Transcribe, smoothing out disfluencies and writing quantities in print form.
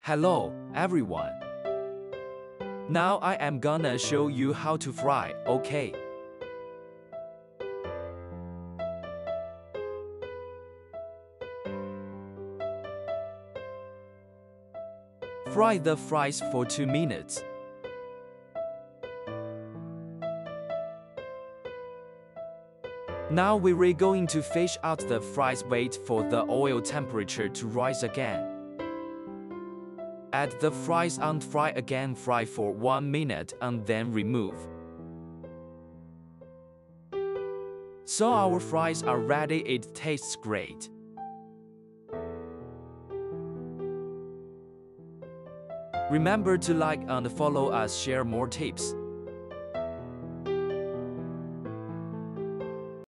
Hello, everyone. Now I am gonna show you how to fry, okay? Fry the fries for 2 minutes. Now we're going to fish out the fries. Wait for the oil temperature to rise again. Add the fries and fry again. Fry for 1 minute and then remove. So our fries are ready. It tastes great. Remember to like and follow us, share more tips.